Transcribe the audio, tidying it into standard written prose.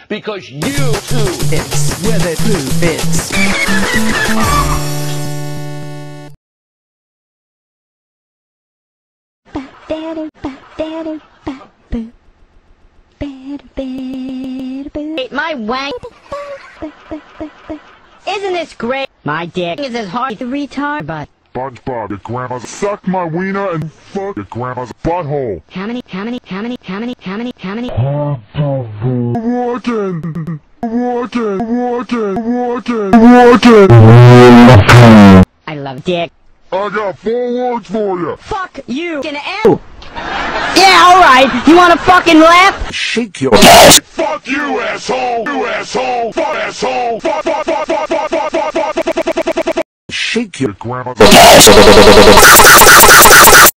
Because you too It's where the glue fits. My wank. Isn't this great? My dick is as hard as a retard, but SpongeBob, your grandma's suck my wiener and fuck your grandma's butthole. how many? Walking. I love dick. I got 4 words for you. Fuck you. Yeah, alright. You wanna fucking laugh? Shake your Fuck you, asshole. You asshole. Fuck asshole. Fuck. shake your Grandma's